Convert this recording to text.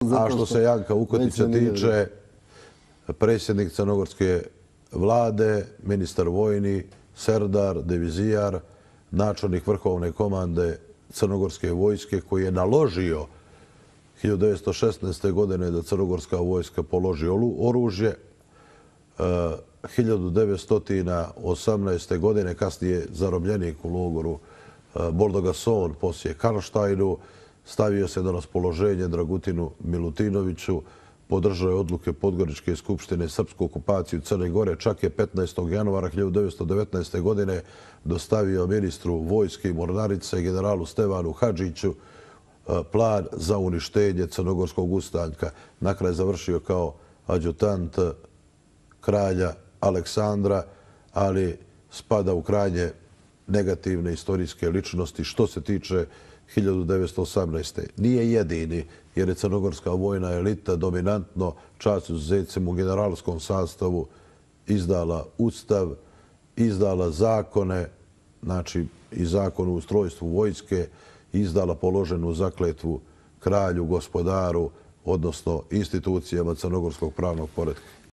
A što se Janka Ukotića tiče, predsjednik crnogorske vlade, ministar vojni, serdar, divizijar, načelnik vrhovne komande crnogorske vojske koji je naložio 1916. godine da crnogorska vojska položi oružje. 1918. godine, kasnije zarobljenik u logoru Boldogason, poslije Karlštajnu, stavio se na raspoloženje Dragutinu Milutinoviću, podržao je odluke Podgoričke skupštine srpsku okupaciju Crne Gore, čak je 15. januara 1919. godine dostavio ministru vojske i mornarice generalu Stevanu Hadžiću plan za uništenje crnogorskog ustanka. Na kraju je završio kao adjutant kralja Aleksandra, ali spada u krajnje negativne istorijske ličnosti što se tiče 1918. Nije jedini, jer je crnogorska vojna elita dominantno, čast izuzecima u generalskom sastavu, izdala ustav, izdala zakone, znači i zakon o ustrojstvu vojske, izdala položenu zakletvu kralju, gospodaru, odnosno institucijama crnogorskog pravnog poretka.